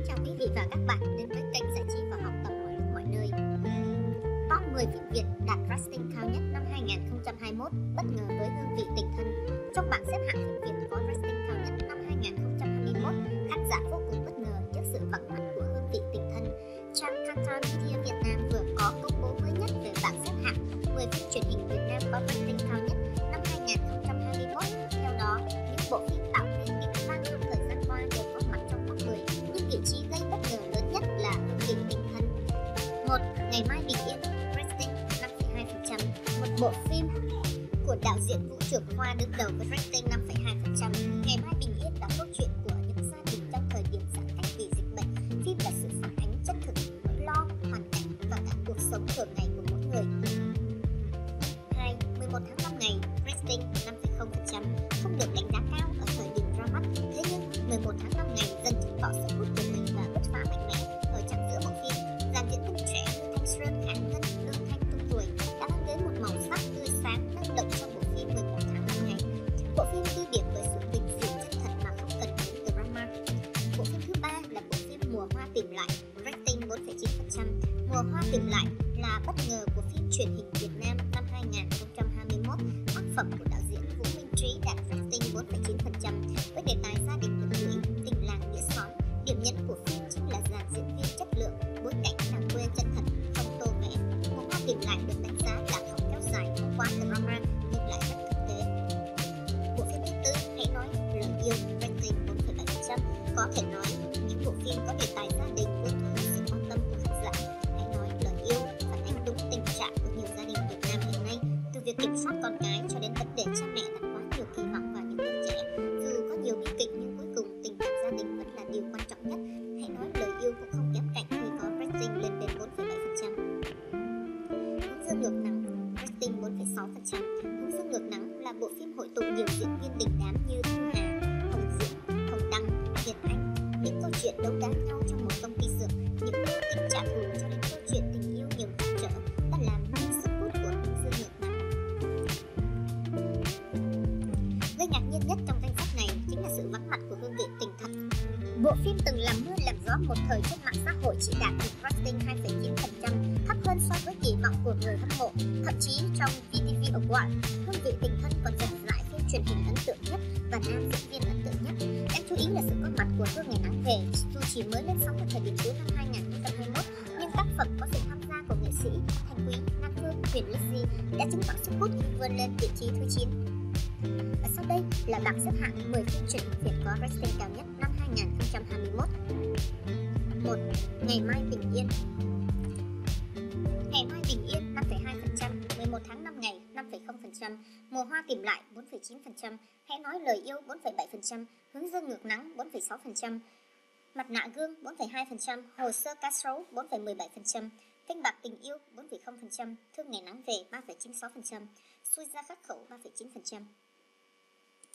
chào quý vị và các bạn đến với kênh giải trí và học tập mọi lúc mọi nơi. Top 10 phim Việt đạt rating cao nhất năm 2021 bất ngờ với hương vị tình thân. Trong bảng xếp hạng phim Việt có rating cao nhất năm 2021, khán giả vô cùng bất ngờ trước sự vắng mặt của hương vị tình thân. Trang Kantar Media Việt Nam vừa có công bố mới nhất về bảng xếp hạng 10 phim truyền hình Việt Nam có rating cao nhất năm 2021. Theo đó, những bộ phim tạo nên tiếng vang trong thời gian qua đều có mặt trong top 10, nhưng vị trí gây bất ngờ lớn nhất là hương vị tình thân. 1. Ngày mai bình yên, rating 5,2%. Một bộ phim của đạo diễn Vũ Trường Khoa đứng đầu với rating 5,2%. Ngày mai bình yên là câu chuyện của những gia đình trong thời điểm giãn cách vì dịch bệnh. Phim là sự phản ánh chân thực nỗi lo, hoàn cảnh và cả cuộc sống thường ngày của mỗi người. 2. 11 tháng 5 ngày, rating 5,0%. Không được đánh giá cao ở thời điểm ra mắt, thế nhưng 11 tháng 5 ngày dần chứng tỏ sức hút của mình và bứt phá mạnh mẽ. Ở trang giữa bộ phim, dàn diễn viên trẻ như Thanh Xuân, Khả Ngân, Lương Thanh, Tung Tuổi đã mang đến một màu sắc tươi sáng, năng động trong bộ phim 11 tháng 5 ngày. Bộ phim ghi điểm bởi sự bình dị chân thật mà không cần đến drama. Bộ phim thứ ba là bộ phim Mùa Hoa Tìm Lại, rating 4,9%. Mùa Hoa Tìm Lại là bất ngờ của phim truyền hình Việt Nam năm 2021. Tác phẩm của đạo diễn Vũ Minh Trí đạt rating 4,9% với đề tài gia đình gần gũi, tình làng nghĩa xóm. Điểm nhấn của phim chính là dàn diễn viên chất lượng, bối cảnh làng quê chân thật, không tô vẽ. Mùa Hoa Tìm Lại được đánh giá là không kéo dài, không quá drama nhưng lại rất thực tế. Bộ phim thứ tư, Hãy Nói Lời Yêu, rating 4,7%. Có thể nói những bộ phim có đề tài gia đình luôn thu hút sự quan tâm của khán giả. Hãy Nói Lời Yêu phản ánh đúng tình trạng của nhiều gia đình Việt Nam hiện nay, từ việc kiểm soát con cái cho đến vấn đề cha mẹ đặt quá nhiều kỳ vọng vào những đứa trẻ. Dù có nhiều bi kịch nhưng cuối cùng tình cảm gia đình vẫn là điều quan trọng nhất. Hãy Nói Lời Yêu cũng không kém cạnh khi có rating lên đến 4,7%. Hướng Dương Ngược Nắng, rating 4,6%. Hướng Dương Ngược Nắng là bộ phim hội tụ nhiều diễn viên đình đám như Thu Hà, Hồng Diễm, Hồng Đăng, Việt Anh. Những câu chuyện đấu đá nhau trong một công ty dược, những mưu tính trả thù cho đến câu chuyện tình yêu nhiều trắc trở đã làm nên sức hút của Hướng Dương Ngược Nắng. Gây ngạc nhiên nhất trong danh sách này chính là sự vắng mặt của hương vị tình thật. Bộ phim từng làm mưa làm gió một thời trên mạng xã hội chỉ đạt được rating 2,9%, thấp hơn so với kỳ vọng của người hâm mộ. Thậm chí trong VTV Award, hương vị tình thân còn giành giải phim truyền hình ấn tượng nhất và nam diễn viên ấn tượng nhất. Đáng chú ý là sự có mặt của Hương Ngày Nắng Về, dù chỉ mới lên sóng ở thời điểm cuối năm 2021, nhưng tác phẩm có sự tham gia của nghệ sĩ Thanh Quý, Nam Phương, Huyền Lizzy đã chứng tỏ sức hút vươn lên vị trí thứ 9. Và sau đây là bảng xếp hạng 10 phim truyền hình Việt có rating cao nhất năm 2021. 1. Ngày Mai Bình Yên. Ngày Mai Bình Yên 5,2%, 11 tháng 5 ngày 5,0%, Mùa Hoa Tìm Lại 4,9%, Hãy Nói Lời Yêu 4,7%, Hướng Dương Ngược Nắng 4,6%, Mặt Nạ Gương 4,2%, Hồ Sơ Cá Sấu 4,17%, Canh Bạc Tình Yêu 4,0%, Thương Ngày Nắng Về 3,96%, Xui Ra Khắc Khẩu 3,9%.